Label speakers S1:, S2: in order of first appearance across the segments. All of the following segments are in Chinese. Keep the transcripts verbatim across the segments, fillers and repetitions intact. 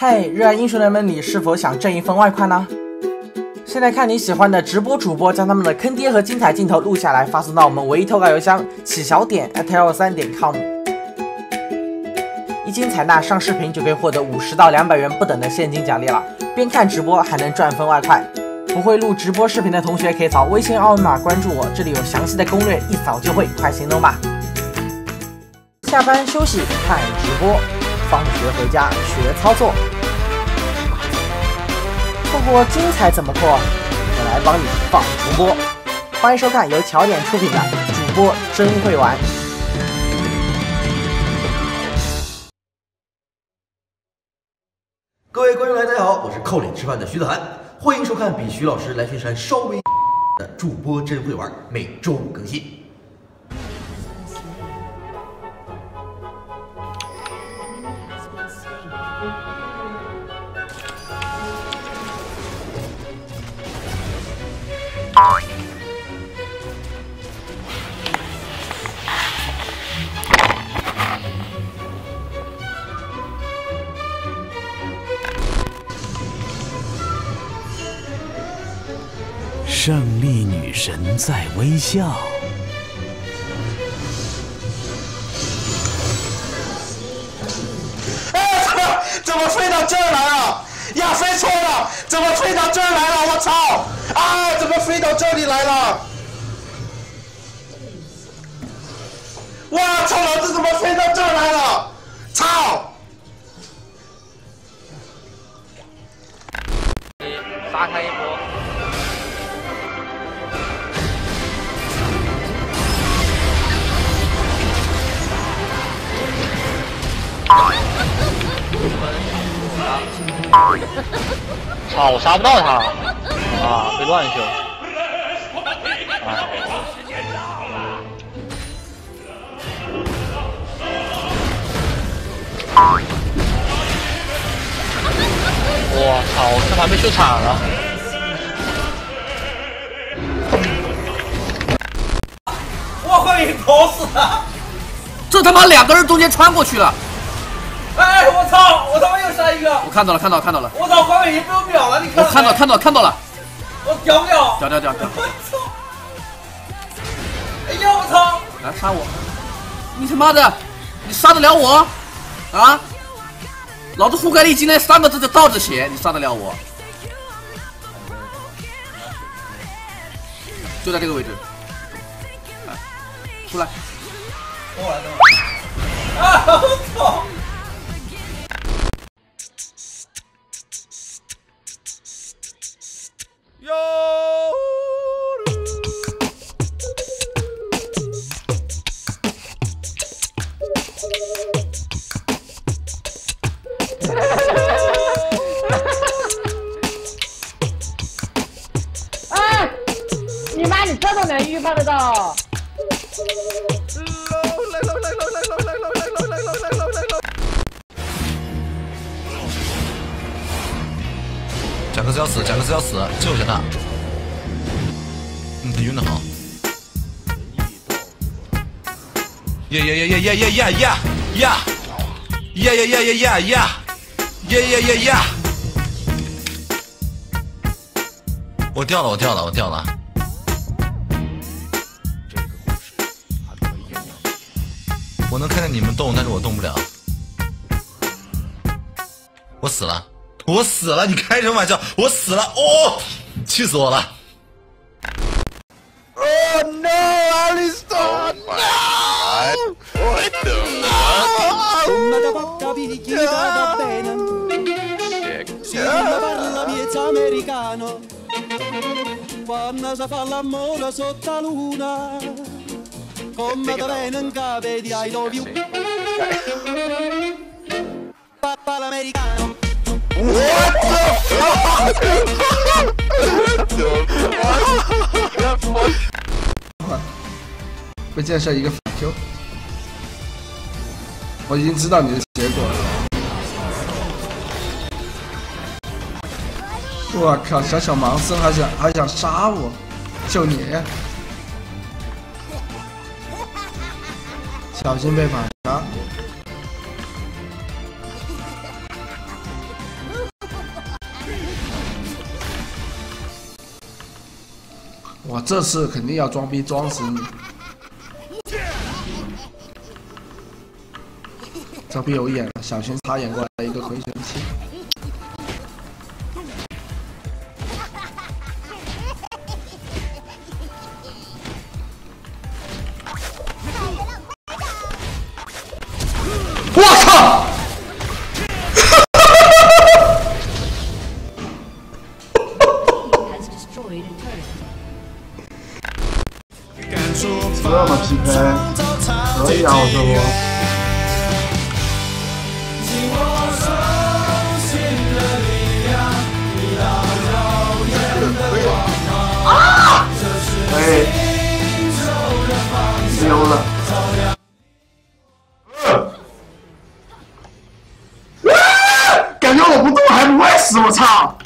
S1: 嘿，热爱英雄联盟你是否想挣一份外快呢？现在看你喜欢的直播主播将他们的坑爹和精彩镜头录下来，发送到我们唯一投稿邮箱起小点 at 一二三点 com。一经采纳上视频就可以获得五十到两百元不等的现金奖励了，边看直播还能赚份外快。不会录直播视频的同学可以扫微信二维码关注我，这里有详细的攻略，一扫就会，快行动吧！下班休息看直播，放学回家学操作。错过精彩怎么破？我来帮你放重播。欢迎收看由巧点出品的主播真会玩。
S2: 各位观众来，大家好，我是靠脸吃饭的徐子涵，欢迎收看比徐老师来巡山稍微的主播真会玩，每周五更新。
S3: 胜利女神在微笑。
S4: 哎，怎么怎么飞到这儿来了？呀，飞错了！怎么飞到这儿来了？我操！啊，怎么飞到这里来了？我操！老子怎么飞到这儿来了？操！
S5: 杀开一波。操！我杀不到他啊！被乱秀。哎。我操！我这盘被秀惨了。
S1: 我快给搞死他！
S6: 这他妈两个人中间穿过去了。
S1: 哎，我操！我他妈又杀一个！
S6: 我看到了，看到了，看到了。
S1: 我操，黄伟也不用秒了，你看。
S6: 我看到，看到，看到了。
S1: 我屌不屌？
S6: 屌屌屌屌！
S1: 我操！哎呀，我操！
S6: 来杀我！你他妈的，你杀得了我？啊！老子覆盖力今天三个字就倒着写，你杀得了我？就在这个位置。来，出来。
S1: 等我来，等我来。啊！我操！
S7: 哎，你妈，你这都能预判得到？
S8: 贾克斯要死，贾克斯要死，救下他。嗯，他晕得好。耶耶耶耶耶耶耶耶耶耶耶耶耶耶耶耶耶耶耶！我掉了，我掉了，我掉了。我能看见你们动，但是我动不了。我死了。我死了！你开什么玩笑？我死了！哦，气死我了
S4: Oh no, Alistar! No! What the
S9: Quando si fa l'amore sotto la luna, come da bene in capo di I love you. Papà l'americano.
S4: What the fuck?
S10: 会建设一个反 Q， 我已经知道你的结果了。我靠，小小盲僧还想还想杀我，就你，小心被反杀。 这次肯定要装逼装死你！这逼有眼了，小心插眼过来一个回旋踢。
S4: 我操！
S10: 这么匹配，可以啊，我这不。啊！哎，溜了。感觉我不动还不会死，我操！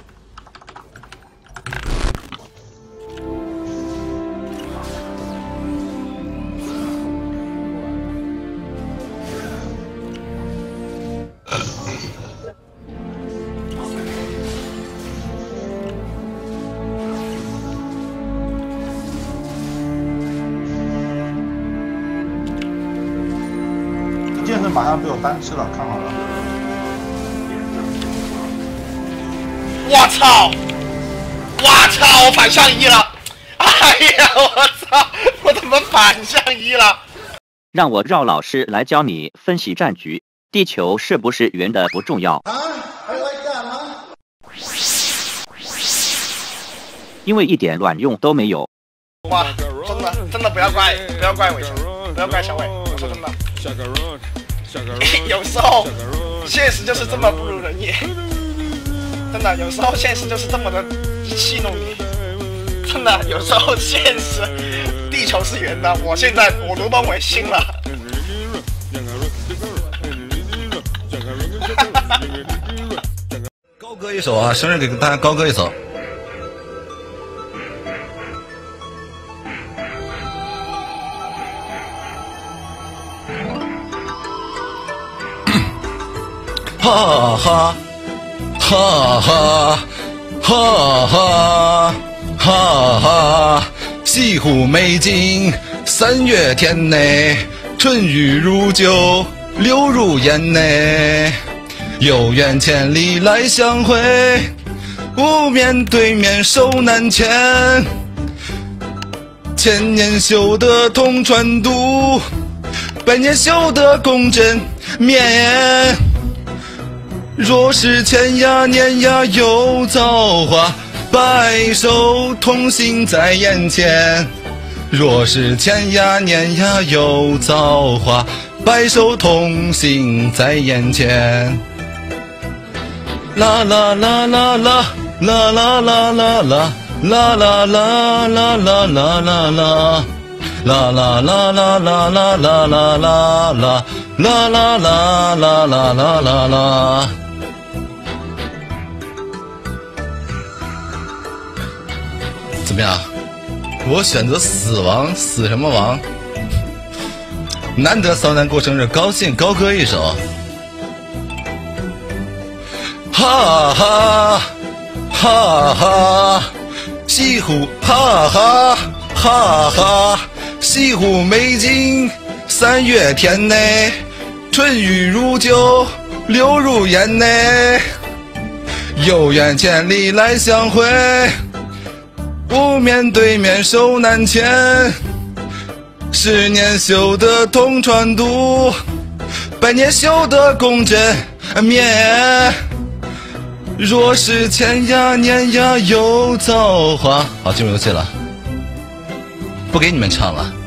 S11: 剑圣马上被我单吃了，看好了。
S4: 我操！我操！我反向一了！哎呀，我操！我怎么反向一了？
S12: 让我绕老师来教你分析战局。地球是不是圆的不重要，因为一点卵用都没有。
S4: 哇，真的真的不要怪不要怪伟成，不要怪小伟，我说真的。有时候现实就是这么不如人意，真的，有时候现实就是这么的戏弄你，真的，有时候现实，地球是圆的，我现在我卢邦伟信了。
S8: 高歌一首啊，生日给大家高歌一首。哈哈哈哈哈哈哈哈！西湖美景，三月天内，春雨如酒，流入眼内。有缘千里来相会，无面对面手难牵。千年修得同船渡，百年修得共枕眠。若是天涯年涯有造化，白首同行在眼前。若是天涯年涯有造化，白首同行在眼前。啦啦啦啦啦啦啦啦啦啦啦啦啦啦啦啦啦啦啦。啦啦啦啦啦啦啦啦啦啦啦啦啦啦啦啦啦。怎么样？我选择死亡，死什么亡？难得骚男过生日，高兴高歌一首。哈哈哈哈，西湖哈哈哈哈，西湖美景，三月天内，春雨如酒，流入眼内。有缘千里来相会，无面对面手难牵。十年修得同船渡，百年修得共枕眠。若是天涯年涯有造化。好，进入游戏了，不给你们唱了。